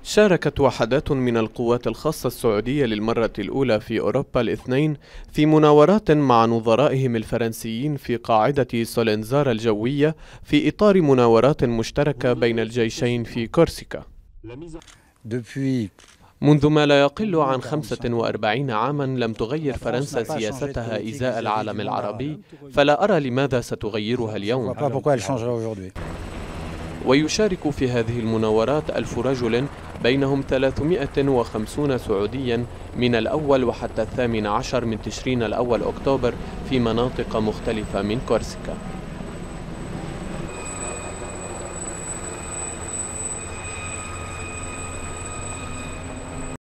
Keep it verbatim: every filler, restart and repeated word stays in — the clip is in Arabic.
شاركت وحدات من القوات الخاصة السعودية للمرة الأولى في أوروبا الاثنين في مناورات مع نظرائهم الفرنسيين في قاعدة سولينزار الجوية في إطار مناورات مشتركة بين الجيشين في كورسيكا. منذ ما لا يقل عن خمسة وأربعين عاما لم تغير فرنسا سياستها إزاء العالم العربي، فلا أرى لماذا ستغيرها اليوم. ويشارك في هذه المناورات ألف رجل، بينهم ثلاثمائة وخمسين سعوديا من الأول وحتى الثامن عشر من تشرين الأول أكتوبر في مناطق مختلفة من كورسيكا.